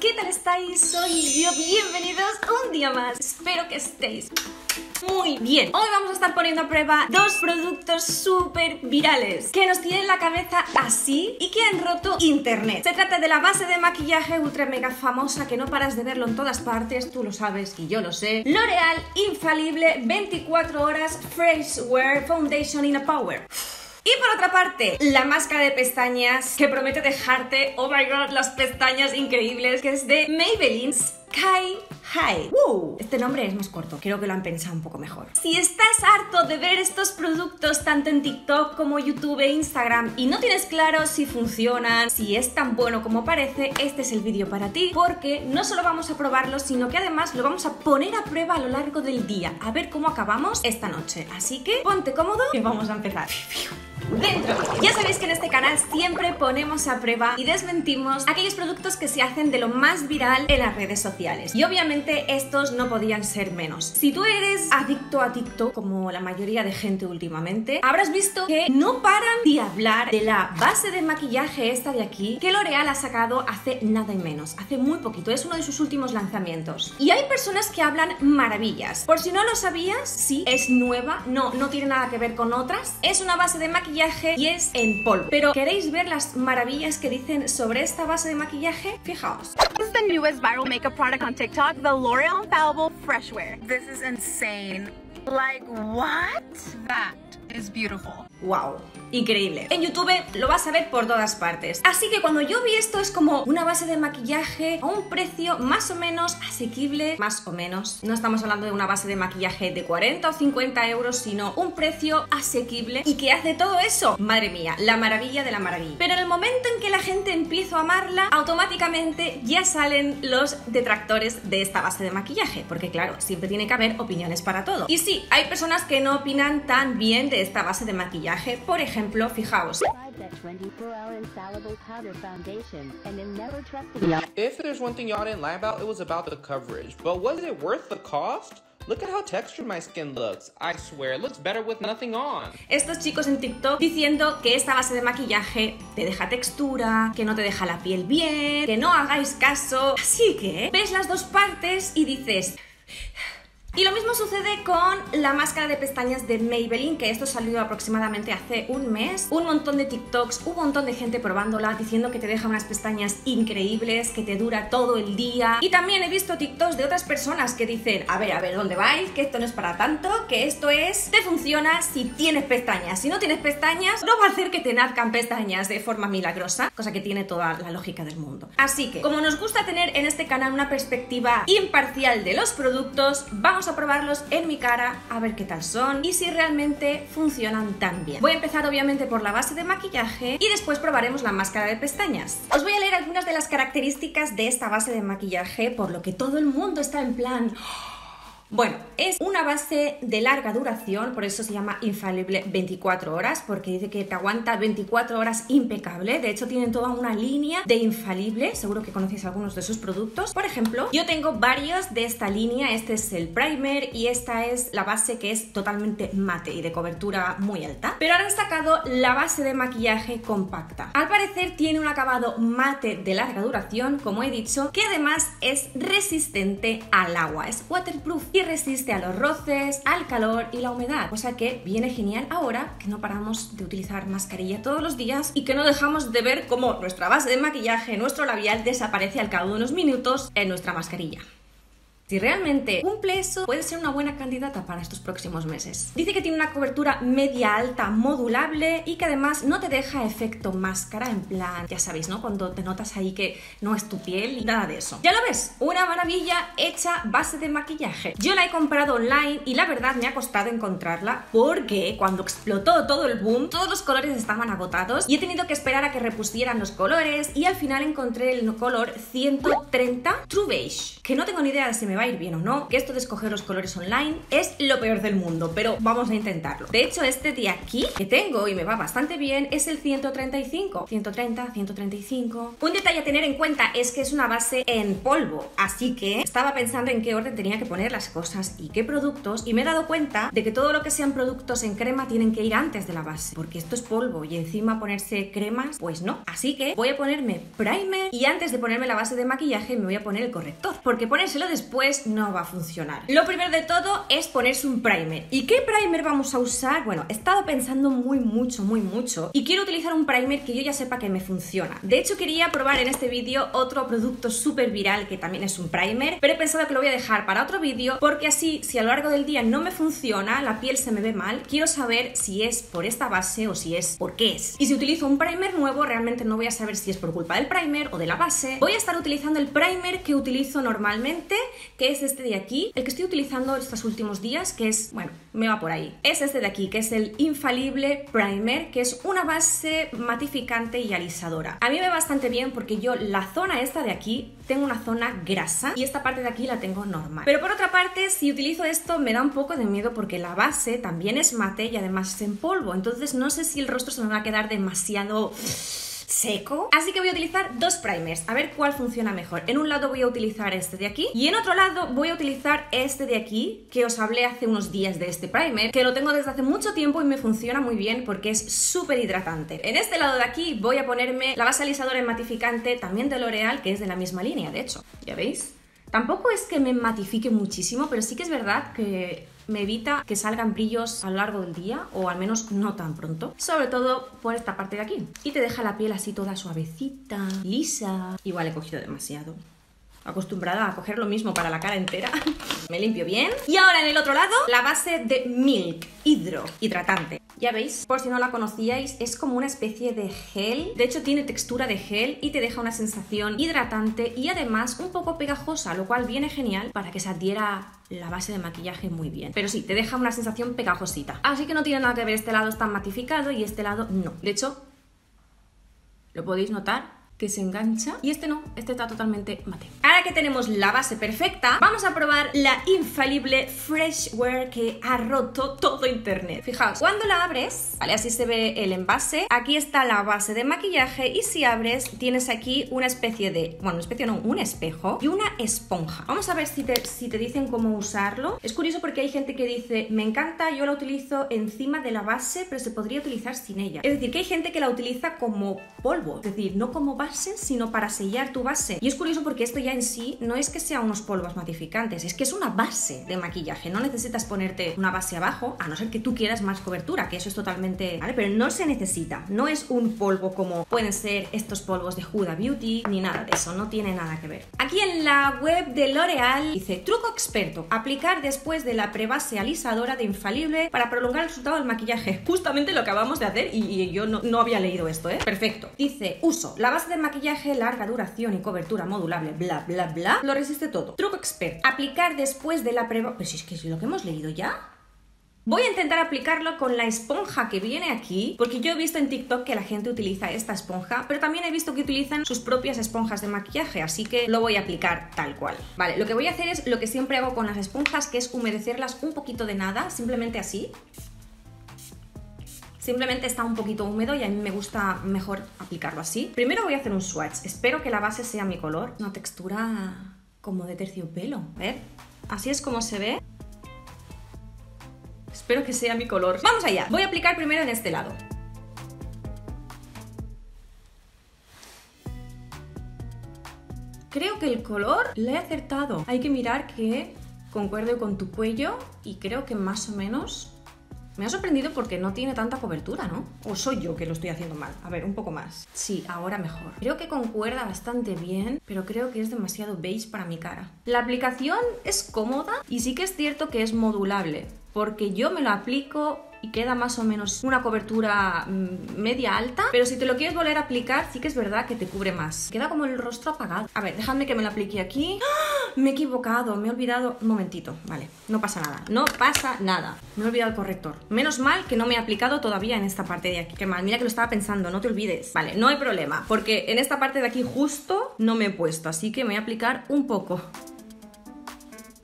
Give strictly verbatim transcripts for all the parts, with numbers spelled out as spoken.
¿qué tal estáis? Soy yo, bienvenidos un día más. Espero que estéis muy bien. Hoy vamos a estar poniendo a prueba dos productos súper virales que nos tienen la cabeza así y que han roto internet. Se trata de la base de maquillaje ultra mega famosa que no paras de verlo en todas partes, tú lo sabes y yo lo sé. L'Oreal Infalible veinticuatro horas Fresh Wear Foundation in a Power. Y por otra parte, la máscara de pestañas que promete dejarte, oh my god, las pestañas increíbles, que es de Maybelline Sky High. Uh, este nombre es más corto, creo que lo han pensado un poco mejor. Si estás harto de ver estos productos tanto en TikTok como YouTube e Instagram y no tienes claro si funcionan, si es tan bueno como parece, este es el vídeo para ti, porque no solo vamos a probarlo, sino que además lo vamos a poner a prueba a lo largo del día, a ver cómo acabamos esta noche. Así que ponte cómodo y vamos a empezar. Dentro. Ya sabéis que en este canal siempre ponemos a prueba y desmentimos aquellos productos que se hacen de lo más viral en las redes sociales. Y obviamente estos no podían ser menos. Si tú eres adicto a TikTok, como la mayoría de gente últimamente, habrás visto que no paran de hablar de la base de maquillaje esta de aquí, que L'Oreal ha sacado hace nada y menos, hace muy poquito, es uno de sus últimos lanzamientos. Y hay personas que hablan maravillas. Por si no lo sabías, sí, es nueva, no, no tiene nada que ver con otras. Es una base de maquillaje y es en polvo. Pero ¿queréis ver las maravillas que dicen sobre esta base de maquillaje? Fijaos. This is the newest viral makeup product on TikTok, the L'Oreal Infallible Fresh Wear. This is insane. Like, what? That is beautiful. Wow, increíble. En YouTube lo vas a ver por todas partes. Así que cuando yo vi esto es como una base de maquillaje a un precio más o menos asequible, más o menos. No estamos hablando de una base de maquillaje de cuarenta o cincuenta euros, sino un precio asequible y que hace todo eso. Madre mía, la maravilla de la maravilla. Pero en el momento en que la gente empieza a amarla, automáticamente ya salen los detractores de esta base de maquillaje, porque claro, siempre tiene que haber opiniones para todo. Y sí, hay personas que no opinan tan bien de esta base de maquillaje. Por ejemplo, fijaos. If there's one thing y'all didn't lie about, it was about the coverage. But was it worth the cost? Look at how textured my skin looks. I swear, it looks better with nothing on. Estos chicos en TikTok diciendo que esta base de maquillaje te deja textura, que no te deja la piel bien, que no hagáis caso. Así que ves las dos partes y dices... Y lo mismo sucede con la máscara de pestañas de Maybelline, que esto salió aproximadamente hace un mes. Un montón de TikToks, un montón de gente probándola, diciendo que te deja unas pestañas increíbles, que te dura todo el día. Y también he visto TikToks de otras personas que dicen, a ver, a ver, ¿dónde vais? Que esto no es para tanto, que esto es... Te funciona si tienes pestañas. Si no tienes pestañas, no va a hacer que te nazcan pestañas de forma milagrosa, cosa que tiene toda la lógica del mundo. Así que, como nos gusta tener en este canal una perspectiva imparcial de los productos, vamos a probarlos en mi cara a ver qué tal son y si realmente funcionan tan bien. Voy a empezar obviamente por la base de maquillaje y después probaremos la máscara de pestañas. Os voy a leer algunas de las características de esta base de maquillaje, por lo que todo el mundo está en plan... Bueno, es una base de larga duración, por eso se llama Infalible veinticuatro horas, porque dice que te aguanta veinticuatro horas impecable. De hecho, tienen toda una línea de infalible, seguro que conocéis algunos de sus productos. Por ejemplo, yo tengo varios de esta línea, este es el primer y esta es la base que es totalmente mate y de cobertura muy alta. Pero ahora han sacado la base de maquillaje compacta. Al parecer tiene un acabado mate de larga duración, como he dicho, que además es resistente al agua, es waterproof y resiste a los roces, al calor y la humedad, cosa que viene genial ahora que no paramos de utilizar mascarilla todos los días y que no dejamos de ver cómo nuestra base de maquillaje, nuestro labial, desaparece al cabo de unos minutos en nuestra mascarilla. Si realmente cumple eso, puede ser una buena candidata para estos próximos meses. Dice que tiene una cobertura media-alta modulable y que además no te deja efecto máscara, en plan, ya sabéis, ¿no? Cuando te notas ahí que no es tu piel y nada de eso. Ya lo ves, una maravilla hecha base de maquillaje. Yo la he comprado online y la verdad me ha costado encontrarla porque cuando explotó todo el boom, todos los colores estaban agotados y he tenido que esperar a que repusieran los colores y al final encontré el color ciento treinta True Beige, que no tengo ni idea de si me va va a ir bien o no, que esto de escoger los colores online es lo peor del mundo, pero vamos a intentarlo. De hecho, este de aquí que tengo y me va bastante bien es el ciento treinta y cinco. ciento treinta, ciento treinta y cinco. Un detalle a tener en cuenta es que es una base en polvo, así que estaba pensando en qué orden tenía que poner las cosas y qué productos, y me he dado cuenta de que todo lo que sean productos en crema tienen que ir antes de la base, porque esto es polvo y encima ponerse cremas, pues no. Así que voy a ponerme primer y antes de ponerme la base de maquillaje me voy a poner el corrector, porque ponérselo después no va a funcionar. Lo primero de todo es ponerse un primer. ¿Y qué primer vamos a usar? Bueno, he estado pensando muy mucho, muy mucho y quiero utilizar un primer que yo ya sepa que me funciona. De hecho, quería probar en este vídeo otro producto súper viral que también es un primer, pero he pensado que lo voy a dejar para otro vídeo porque así, si a lo largo del día no me funciona, la piel se me ve mal, quiero saber si es por esta base o si es por qué es. Y si utilizo un primer nuevo, realmente no voy a saber si es por culpa del primer o de la base. Voy a estar utilizando el primer que utilizo normalmente, que es este de aquí, el que estoy utilizando estos últimos días, que es, bueno, me va por ahí. Es este de aquí, que es el Infallible Primer, que es una base matificante y alisadora. A mí me va bastante bien porque yo la zona esta de aquí tengo una zona grasa y esta parte de aquí la tengo normal. Pero por otra parte, si utilizo esto me da un poco de miedo porque la base también es mate y además es en polvo, entonces no sé si el rostro se me va a quedar demasiado seco, así que voy a utilizar dos primers, a ver cuál funciona mejor. En un lado voy a utilizar este de aquí y en otro lado voy a utilizar este de aquí, que os hablé hace unos días de este primer, que lo tengo desde hace mucho tiempo y me funciona muy bien porque es súper hidratante. En este lado de aquí voy a ponerme la base alisadora y matificante también de L'Oreal, que es de la misma línea, de hecho, ¿ya veis? Tampoco es que me matifique muchísimo, pero sí que es verdad que me evita que salgan brillos a lo largo del día, o al menos no tan pronto, sobre todo por esta parte de aquí. Y te deja la piel así toda suavecita, lisa. Igual he cogido demasiado. Acostumbrada a coger lo mismo para la cara entera. Me limpio bien. Y ahora en el otro lado, la base de Milk Hydro Hidratante. Ya veis, por si no la conocíais, es como una especie de gel. De hecho tiene textura de gel y te deja una sensación hidratante y además un poco pegajosa, lo cual viene genial para que se adhiera la base de maquillaje muy bien. Pero sí, te deja una sensación pegajosita. Así que no tiene nada que ver, este lado está matificado y este lado no. De hecho, ¿lo podéis notar? Que se engancha y este no, este está totalmente mate. Ahora que tenemos la base perfecta, vamos a probar la infalible Freshwear que ha roto todo internet. Fijaos, cuando la abres, vale, así se ve el envase, aquí está la base de maquillaje y si abres tienes aquí una especie de, bueno, una especie no, un espejo y una esponja. Vamos a ver si te, si te dicen cómo usarlo. Es curioso porque hay gente que dice, me encanta, yo la utilizo encima de la base, pero se podría utilizar sin ella. Es decir, que hay gente que la utiliza como polvo, es decir, no como base, sino para sellar tu base. Y es curioso porque esto ya en sí no es que sea unos polvos matificantes, es que es una base de maquillaje. No necesitas ponerte una base abajo, a no ser que tú quieras más cobertura, que eso es totalmente, ¿vale? Pero no se necesita, no es un polvo como pueden ser estos polvos de Huda Beauty, ni nada de eso, no tiene nada que ver. Aquí en la web de L'Oreal dice, truco experto, aplicar después de la prebase alisadora de Infalible para prolongar el resultado del maquillaje. Justamente lo acabamos de hacer y, y yo no, no había leído esto, ¿eh? Perfecto. Dice, uso la base de maquillaje, larga duración y cobertura modulable, bla bla bla, lo resiste todo. Truco expert, aplicar después de la prueba. Pero si es que es lo que hemos leído ya. Voy a intentar aplicarlo con la esponja que viene aquí, porque yo he visto en TikTok que la gente utiliza esta esponja, pero también he visto que utilizan sus propias esponjas de maquillaje, así que lo voy a aplicar tal cual. Vale, lo que voy a hacer es lo que siempre hago con las esponjas, que es humedecerlas un poquito de nada, simplemente así. Simplemente está un poquito húmedo y a mí me gusta mejor aplicarlo así. Primero voy a hacer un swatch. Espero que la base sea mi color. Una textura como de terciopelo. A ver, así es como se ve. Espero que sea mi color. ¡Vamos allá! Voy a aplicar primero en este lado. Creo que el color le he acertado. Hay que mirar que concuerde con tu cuello y creo que más o menos... Me ha sorprendido porque no tiene tanta cobertura, ¿no? ¿O soy yo que lo estoy haciendo mal? A ver, un poco más. Sí, ahora mejor. Creo que concuerda bastante bien, pero creo que es demasiado beige para mi cara. La aplicación es cómoda y sí que es cierto que es modulable, porque yo me lo aplico y queda más o menos una cobertura media alta, pero si te lo quieres volver a aplicar, sí que es verdad que te cubre más. Queda como el rostro apagado. A ver, dejadme que me lo aplique aquí. ¡Ah! Me he equivocado, me he olvidado... Un momentito, vale, no pasa nada, no pasa nada. Me he olvidado el corrector. Menos mal que no me he aplicado todavía en esta parte de aquí. Qué mal, mira que lo estaba pensando, no te olvides. Vale, no hay problema, porque en esta parte de aquí justo no me he puesto, así que me voy a aplicar un poco.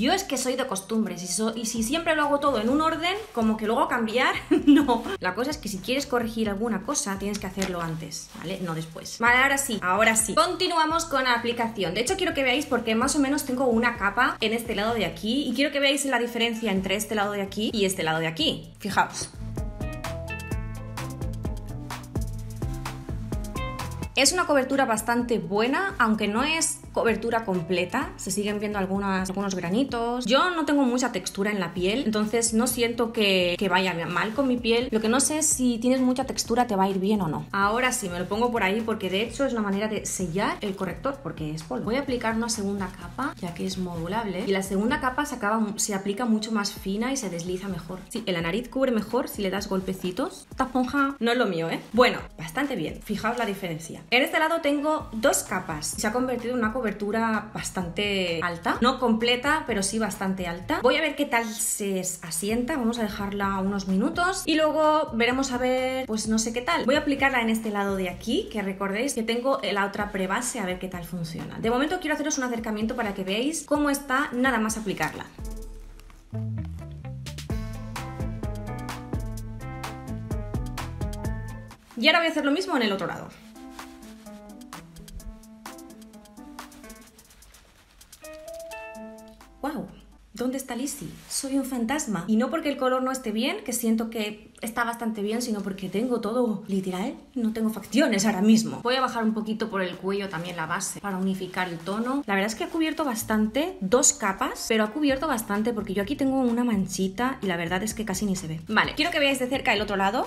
Yo es que soy de costumbres y, so y si siempre lo hago todo en un orden, como que luego cambiar, no. La cosa es que si quieres corregir alguna cosa, tienes que hacerlo antes, ¿vale? No después. Vale, ahora sí, ahora sí. Continuamos con la aplicación. De hecho, quiero que veáis porque más o menos tengo una capa en este lado de aquí y quiero que veáis la diferencia entre este lado de aquí y este lado de aquí. Fijaos. Es una cobertura bastante buena, aunque no es cobertura completa, se siguen viendo algunas, algunos granitos. Yo no tengo mucha textura en la piel, entonces no siento que, que vaya mal con mi piel. Lo que no sé es si tienes mucha textura te va a ir bien o no. Ahora sí, me lo pongo por ahí porque de hecho es una manera de sellar el corrector porque es polvo. Voy a aplicar una segunda capa, ya que es modulable, y la segunda capa se, acaba, se aplica mucho más fina y se desliza mejor. Sí, en la nariz cubre mejor si le das golpecitos. Esta esponja no es lo mío, ¿eh? Bueno, bastante bien, fijaos la diferencia. En este lado tengo dos capas, se ha convertido en una cobertura cobertura bastante alta, no completa, pero sí bastante alta. Voy a ver qué tal se asienta, vamos a dejarla unos minutos y luego veremos a ver, pues no sé qué tal. Voy a aplicarla en este lado de aquí, que recordéis que tengo la otra prebase, a ver qué tal funciona. De momento quiero haceros un acercamiento para que veáis cómo está nada más aplicarla. Y ahora voy a hacer lo mismo en el otro lado. ¡Wow! ¿Dónde está Lizzie? Soy un fantasma. Y no porque el color no esté bien, que siento que está bastante bien, sino porque tengo todo literal. No tengo facciones ahora mismo. Voy a bajar un poquito por el cuello también la base para unificar el tono. La verdad es que ha cubierto bastante, dos capas, pero ha cubierto bastante porque yo aquí tengo una manchita y la verdad es que casi ni se ve. Vale, quiero que veáis de cerca el otro lado.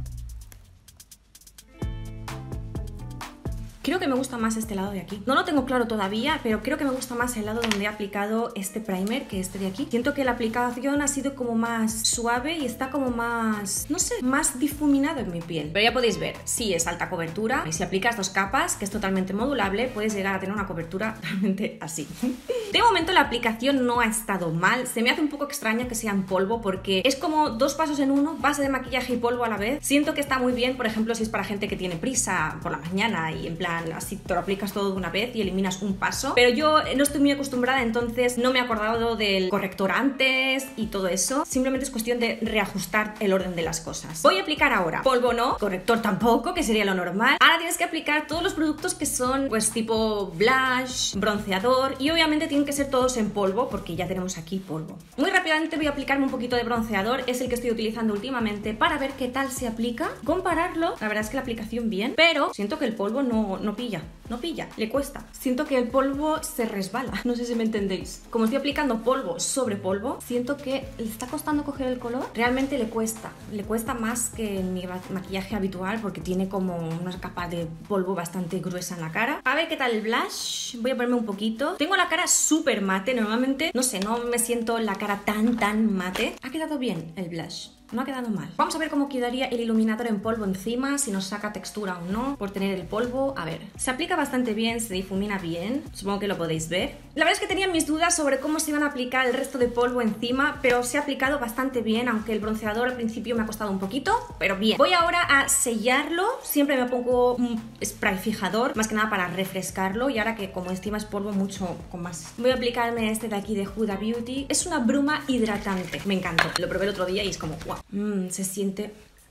Creo que me gusta más este lado de aquí. No lo tengo claro todavía, pero creo que me gusta más el lado donde he aplicado este primer que este de aquí. Siento que la aplicación ha sido como más suave y está como más, no sé, más difuminado en mi piel. Pero ya podéis ver, sí es alta cobertura. Y si aplicas dos capas, que es totalmente modulable, puedes llegar a tener una cobertura realmente así. De momento la aplicación no ha estado mal. Se me hace un poco extraña que sea en polvo porque es como dos pasos en uno, base de maquillaje y polvo a la vez. Siento que está muy bien, por ejemplo, si es para gente que tiene prisa por la mañana y en plan así te lo aplicas todo de una vez y eliminas un paso, pero yo no estoy muy acostumbrada, entonces no me he acordado del corrector antes y todo eso. Simplemente es cuestión de reajustar el orden de las cosas. Voy a aplicar ahora polvo no, corrector tampoco, que sería lo normal. Ahora tienes que aplicar todos los productos que son pues tipo blush, bronceador, y obviamente tienen que ser todos en polvo porque ya tenemos aquí polvo. Muy rápidamente voy a aplicarme un poquito de bronceador, es el que estoy utilizando últimamente para ver qué tal se aplica, compararlo. La verdad es que la aplicación bien, pero siento que el polvo no, no pilla. No pilla, le cuesta. Siento que el polvo se resbala. No sé si me entendéis. Como estoy aplicando polvo sobre polvo, siento que le está costando coger el color. Realmente le cuesta. Le cuesta más que en mi maquillaje habitual porque tiene como una capa de polvo bastante gruesa en la cara. A ver qué tal el blush. Voy a ponerme un poquito. Tengo la cara súper mate. Normalmente, no sé, no me siento la cara tan, tan mate. Ha quedado bien el blush. No ha quedado mal. Vamos a ver cómo quedaría el iluminador en polvo encima, si nos saca textura o no, por tener el polvo. A ver, se aplica bastante bien, se difumina bien, supongo que lo podéis ver. La verdad es que tenía mis dudas sobre cómo se iban a aplicar el resto de polvo encima, pero se ha aplicado bastante bien, aunque el bronceador al principio me ha costado un poquito, pero bien. Voy ahora a sellarlo, siempre me pongo un spray fijador, más que nada para refrescarlo, y ahora que como encima es polvo, mucho con más. Voy a aplicarme este de aquí de Huda Beauty. Es una bruma hidratante, me encantó. Lo probé el otro día y es como, wow. Mm, se siente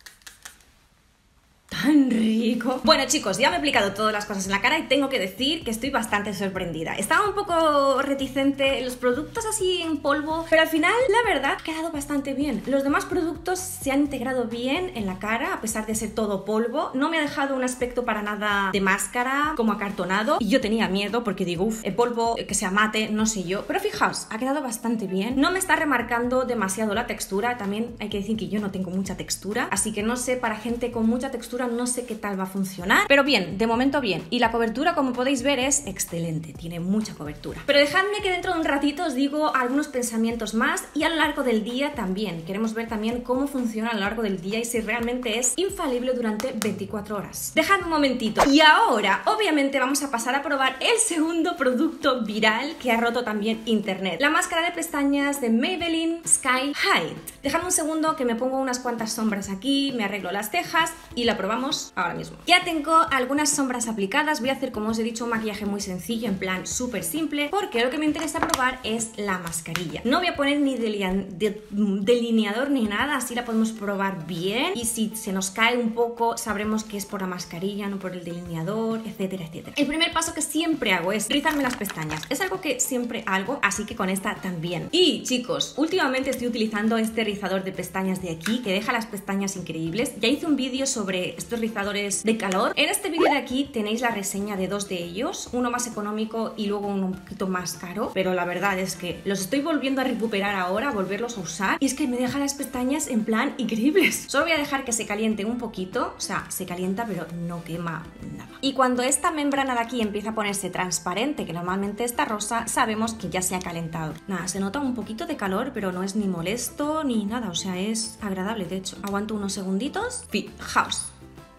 tan rico. Bueno chicos, ya me he aplicado todas las cosas en la cara y tengo que decir que estoy bastante sorprendida. Estaba un poco reticente en los productos así en polvo, pero al final la verdad ha quedado bastante bien. Los demás productos se han integrado bien en la cara a pesar de ser todo polvo. No me ha dejado un aspecto para nada de máscara como acartonado y yo tenía miedo porque digo, uff, el polvo que sea mate, no sé yo, pero fijaos, ha quedado bastante bien. No me está remarcando demasiado la textura. También hay que decir que yo no tengo mucha textura, así que no sé, para gente con mucha textura no sé qué tal va a funcionar, pero bien, de momento bien. Y la cobertura, como podéis ver, es excelente, tiene mucha cobertura. Pero dejadme que dentro de un ratito os digo algunos pensamientos más y a lo largo del día también. Queremos ver también cómo funciona a lo largo del día y si realmente es infalible durante veinticuatro horas. Dejadme un momentito. Y ahora, obviamente, vamos a pasar a probar el segundo producto viral que ha roto también internet. La máscara de pestañas de Maybelline Sky High. Dejadme un segundo que me pongo unas cuantas sombras aquí, me arreglo las cejas y la probamos. probamos ahora mismo. Ya tengo algunas sombras aplicadas, voy a hacer, como os he dicho, un maquillaje muy sencillo, en plan súper simple, porque lo que me interesa probar es la mascarilla. No voy a poner ni delineador ni nada, así la podemos probar bien, y si se nos cae un poco sabremos que es por la mascarilla, no por el delineador, etcétera, etcétera. El primer paso que siempre hago es rizarme las pestañas. Es algo que siempre hago, así que con esta también. Y chicos, últimamente estoy utilizando este rizador de pestañas de aquí, que deja las pestañas increíbles. Ya hice un vídeo sobre estos rizadores de calor. En este vídeo de aquí tenéis la reseña de dos de ellos, uno más económico y luego uno un poquito más caro, pero la verdad es que los estoy volviendo a recuperar ahora, a volverlos a usar, y es que me deja las pestañas en plan increíbles. Solo voy a dejar que se caliente un poquito, o sea, se calienta pero no quema nada. Y cuando esta membrana de aquí empieza a ponerse transparente, que normalmente está rosa, sabemos que ya se ha calentado. Nada, se nota un poquito de calor, pero no es ni molesto ni nada, o sea, es agradable de hecho. Aguanto unos segunditos. Fijaos.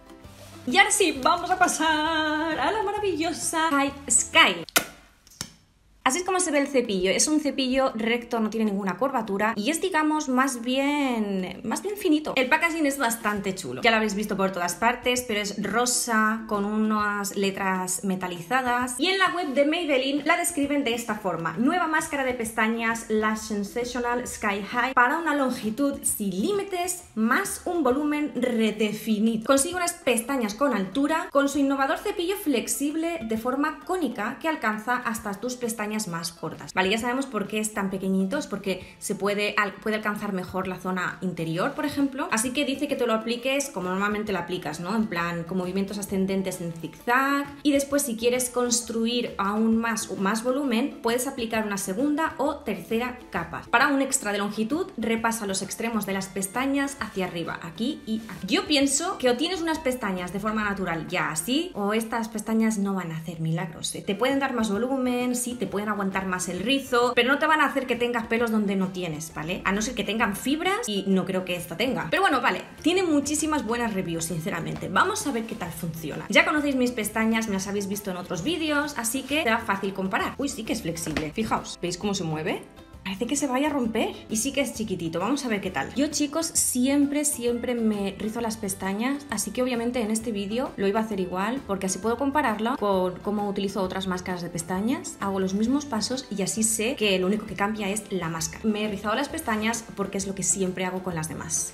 Y ahora sí, vamos a pasar a la maravillosa High Sky. Así es como se ve el cepillo. Es un cepillo recto, no tiene ninguna curvatura y es, digamos, más bien más bien finito. El packaging es bastante chulo. Ya lo habéis visto por todas partes, pero es rosa con unas letras metalizadas. Y en la web de Maybelline la describen de esta forma: nueva máscara de pestañas Lash Sensational Sky High para una longitud sin límites más un volumen redefinido. Consigue unas pestañas con altura con su innovador cepillo flexible de forma cónica que alcanza hasta tus pestañas más cortas. Vale, ya sabemos por qué es tan pequeñito, es porque se puede, al, puede alcanzar mejor la zona interior, por ejemplo. Así que dice que te lo apliques como normalmente lo aplicas, ¿no? En plan, con movimientos ascendentes en zigzag. Y después, si quieres construir aún más, más volumen, puedes aplicar una segunda o tercera capa. Para un extra de longitud, repasa los extremos de las pestañas hacia arriba, aquí y aquí. Yo pienso que o tienes unas pestañas de forma natural ya así, o estas pestañas no van a hacer milagros, ¿eh? Te pueden dar más volumen, sí, te pueden aguantar más el rizo, pero no te van a hacer que tengas pelos donde no tienes, ¿vale? A no ser que tengan fibras, y no creo que esta tenga. Pero bueno, vale, tiene muchísimas buenas reviews, sinceramente. Vamos a ver qué tal funciona. Ya conocéis mis pestañas, me las habéis visto en otros vídeos, así que será fácil comparar. Uy, sí que es flexible. Fijaos, ¿veis cómo se mueve? Parece que se vaya a romper. Y sí que es chiquitito, vamos a ver qué tal. Yo, chicos, siempre, siempre me rizo las pestañas, así que obviamente en este vídeo lo iba a hacer igual, porque así puedo compararlo con cómo utilizo otras máscaras de pestañas. Hago los mismos pasos y así sé que lo único que cambia es la máscara. Me he rizado las pestañas porque es lo que siempre hago con las demás.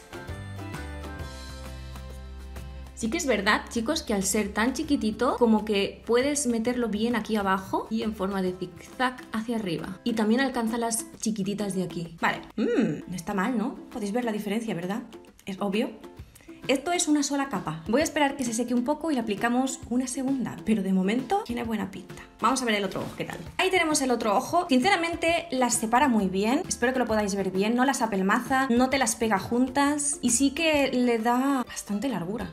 Sí que es verdad, chicos, que al ser tan chiquitito, como que puedes meterlo bien aquí abajo y en forma de zigzag hacia arriba. Y también alcanza las chiquititas de aquí. Vale, mmm, no está mal, ¿no? Podéis ver la diferencia, ¿verdad? Es obvio. Esto es una sola capa. Voy a esperar que se seque un poco y le aplicamos una segunda, pero de momento tiene buena pinta. Vamos a ver el otro ojo, ¿qué tal? Ahí tenemos el otro ojo. Sinceramente las separa muy bien, espero que lo podáis ver bien. No las apelmaza, no te las pega juntas y sí que le da bastante largura.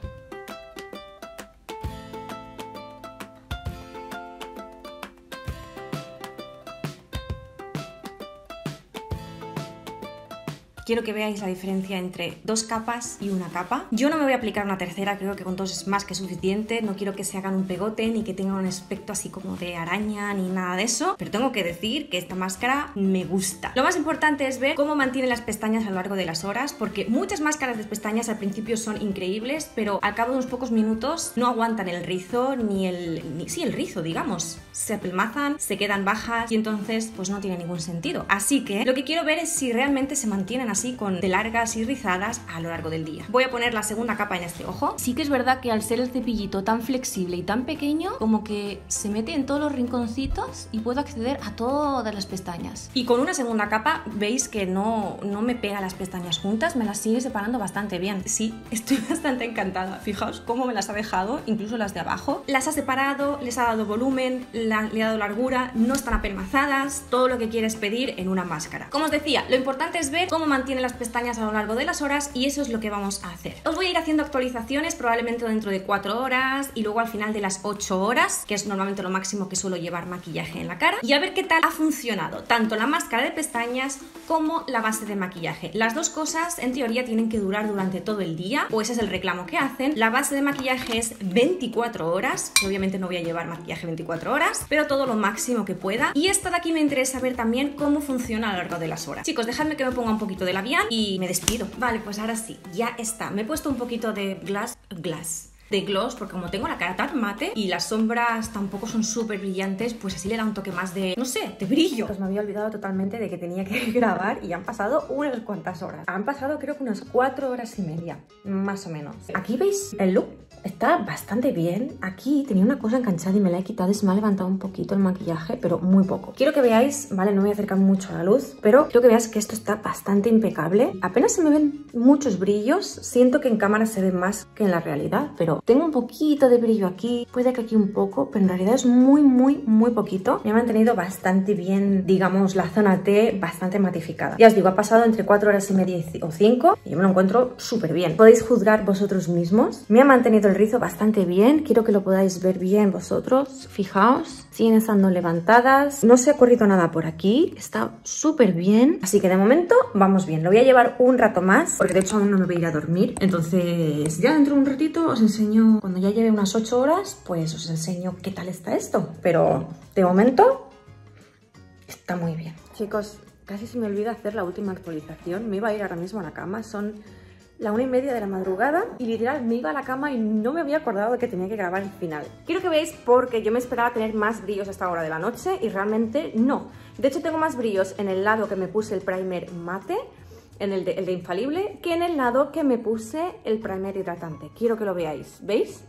Quiero que veáis la diferencia entre dos capas y una capa. Yo no me voy a aplicar una tercera, creo que con dos es más que suficiente. No quiero que se hagan un pegote ni que tengan un aspecto así como de araña ni nada de eso. Pero tengo que decir que esta máscara me gusta. Lo más importante es ver cómo mantiene las pestañas a lo largo de las horas, porque muchas máscaras de pestañas al principio son increíbles, pero al cabo de unos pocos minutos no aguantan el rizo ni el... Ni, sí, el rizo, digamos. Se apelmazan, se quedan bajas y entonces pues no tiene ningún sentido. Así que lo que quiero ver es si realmente se mantienen así con de largas y rizadas a lo largo del día. Voy a poner la segunda capa en este ojo. Sí que es verdad que al ser el cepillito tan flexible y tan pequeño, como que se mete en todos los rinconcitos y puedo acceder a todas las pestañas. Y con una segunda capa veis que no, no me pega las pestañas juntas, me las sigue separando bastante bien. Sí, estoy bastante encantada. Fijaos cómo me las ha dejado, incluso las de abajo. Las ha separado, les ha dado volumen, la, le ha dado largura, no están apelmazadas, todo lo que quieres pedir en una máscara. Como os decía, lo importante es ver cómo mantiene las pestañas a lo largo de las horas y eso es lo que vamos a hacer. Os voy a ir haciendo actualizaciones probablemente dentro de cuatro horas y luego al final de las ocho horas, que es normalmente lo máximo que suelo llevar maquillaje en la cara, y a ver qué tal ha funcionado tanto la máscara de pestañas como la base de maquillaje. Las dos cosas en teoría tienen que durar durante todo el día, o ese es el reclamo que hacen. La base de maquillaje es veinticuatro horas, que obviamente no voy a llevar maquillaje veinticuatro horas, pero todo lo máximo que pueda. Y esta de aquí me interesa ver también cómo funciona a lo largo de las horas. Chicos, dejadme que me ponga un poquito de labial y me despido. Vale, pues ahora sí, ya está. Me he puesto un poquito de glass, glass, de gloss, porque como tengo la cara tan mate y las sombras tampoco son súper brillantes, pues así le da un toque más de, no sé, de brillo. Pues me había olvidado totalmente de que tenía que grabar y han pasado unas cuantas horas. Han pasado creo que unas cuatro horas y media, más o menos. Aquí veis el look. Está bastante bien. Aquí tenía una cosa enganchada y me la he quitado y se me ha levantado un poquito el maquillaje, pero muy poco. Quiero que veáis, vale, no me voy a acercar mucho a la luz, pero quiero que veáis que esto está bastante impecable. Apenas se me ven muchos brillos. Siento que en cámara se ve más que en la realidad, pero tengo un poquito de brillo aquí. Puede que aquí un poco, pero en realidad es muy, muy, muy poquito. Me ha mantenido bastante bien, digamos, la zona T bastante matificada. Ya os digo, ha pasado entre cuatro horas y media o cinco y yo me lo encuentro súper bien. Podéis juzgar vosotros mismos. Me ha mantenido el rizo bastante bien, quiero que lo podáis ver bien vosotros, fijaos, siguen estando levantadas, no se ha corrido nada por aquí, está súper bien, así que de momento vamos bien. Lo voy a llevar un rato más, porque de hecho aún no me voy a ir a dormir, entonces ya dentro de un ratito os enseño, cuando ya lleve unas ocho horas, pues os enseño qué tal está esto, pero de momento está muy bien. Chicos, casi se me olvida hacer la última actualización, me iba a ir ahora mismo a la cama, son la una y media de la madrugada y literal me iba a la cama y no me había acordado de que tenía que grabar el final. Quiero que veáis porque yo me esperaba tener más brillos a esta hora de la noche y realmente no. De hecho tengo más brillos en el lado que me puse el primer mate, en el de, el de infalible, que en el lado que me puse el primer hidratante. Quiero que lo veáis, ¿veis?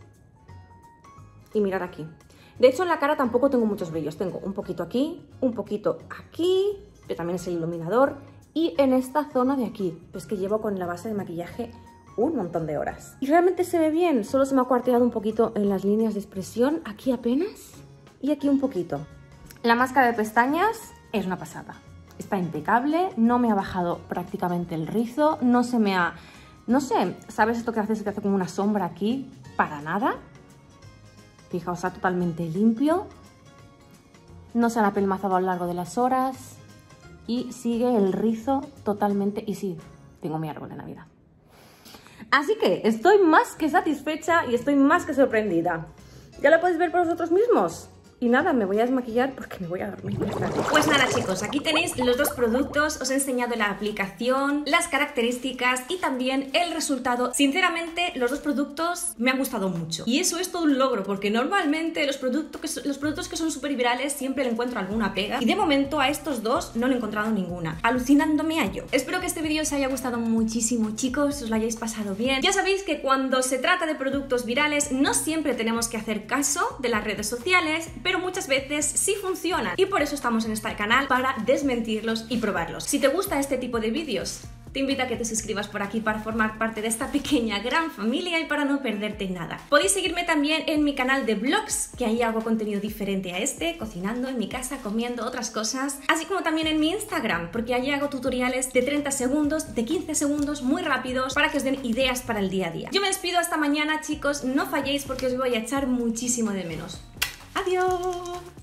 Y mirad aquí. De hecho en la cara tampoco tengo muchos brillos, tengo un poquito aquí, un poquito aquí, que también es el iluminador, y en esta zona de aquí, pues que llevo con la base de maquillaje un montón de horas. Y realmente se ve bien, solo se me ha cuarteado un poquito en las líneas de expresión, aquí apenas, y aquí un poquito. La máscara de pestañas es una pasada. Está impecable, no me ha bajado prácticamente el rizo, no se me ha... No sé, ¿sabes esto que hace? Se te hace como una sombra aquí, para nada. Fijaos, está totalmente limpio. No se han apelmazado a lo largo de las horas. Y sigue el rizo totalmente, y sí, tengo mi árbol de Navidad. Así que estoy más que satisfecha y estoy más que sorprendida. Ya lo podéis ver por vosotros mismos. Y nada, me voy a desmaquillar porque me voy a dormir. Pues nada chicos, aquí tenéis los dos productos, os he enseñado la aplicación, las características y también el resultado. Sinceramente, los dos productos me han gustado mucho. Y eso es todo un logro, porque normalmente los productos que son, los productos que son súper virales siempre le encuentro alguna pega. Y de momento a estos dos no le he encontrado ninguna, alucinándome a yo. Espero que este vídeo os haya gustado muchísimo chicos, os lo hayáis pasado bien. Ya sabéis que cuando se trata de productos virales no siempre tenemos que hacer caso de las redes sociales, pero pero muchas veces sí funcionan y por eso estamos en este canal, para desmentirlos y probarlos. Si te gusta este tipo de vídeos, te invito a que te suscribas por aquí para formar parte de esta pequeña gran familia y para no perderte nada. Podéis seguirme también en mi canal de vlogs, que ahí hago contenido diferente a este, cocinando en mi casa, comiendo otras cosas, así como también en mi Instagram, porque allí hago tutoriales de treinta segundos, de quince segundos, muy rápidos, para que os den ideas para el día a día. Yo me despido hasta mañana chicos, no falléis porque os voy a echar muchísimo de menos. ¡Adiós!